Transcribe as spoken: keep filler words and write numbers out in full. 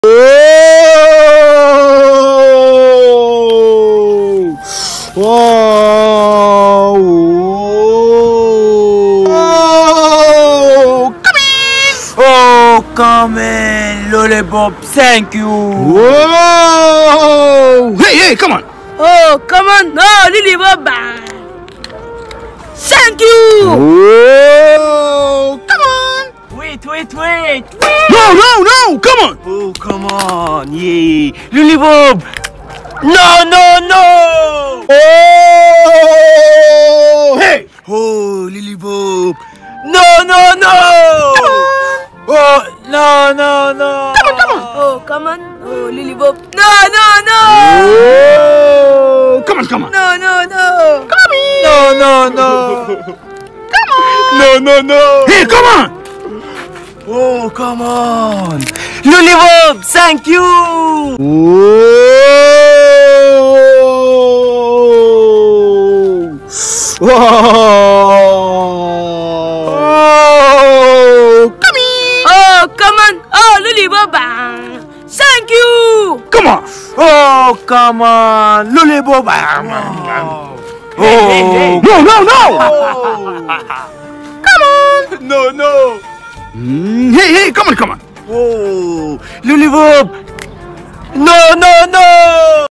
Wow! Oh! Come in! Oh, come in, Lollipop, thank you! Whoa! Hey, hey, come on! Oh, come on! No, Lollipop! Thank you! Whoa! Come on! Wait, wait, wait! No, no, no! Come on! Oh, come on, yay! Lollipop! No, no, no! Oh! Hey! Oh, Lollipop! No, no, no! Come on! Oh, no, no, no! Come on, come on! Oh, come on! Oh, Lollipop! No, no, no! Oh! Come on, come on! No, no, no! Come in! No, no, no! Come on! No, no, no! Hey, come on! Oh, come on! Lollipop, thank you! Whoa! Oh! Come in! Oh, come on! Oh, Lollipop! Thank you! Come on! Oh, come on! Lollipop! Oh! No, no, no! Come on! No, no! Mm, hey, hey, come on, come on! Oh, Lollipop! No, no, no!